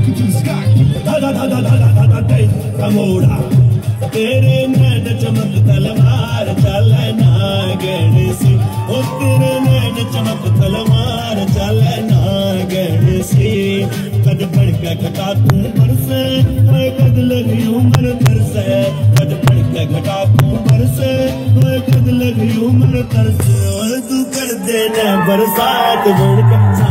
कमोड़ा तेरे नैन चमक तलवार चले ना गणसी, ओ तेरे नैन चमक तलवार चले ना गणसी। कद बढ़ के घटा तू बरसे, कद लगी उम्र तरसे, कद बढ़ के घटा तू बरसे, कद लगी उम्र तरसे। और तू कर देना बरसात बढ़ के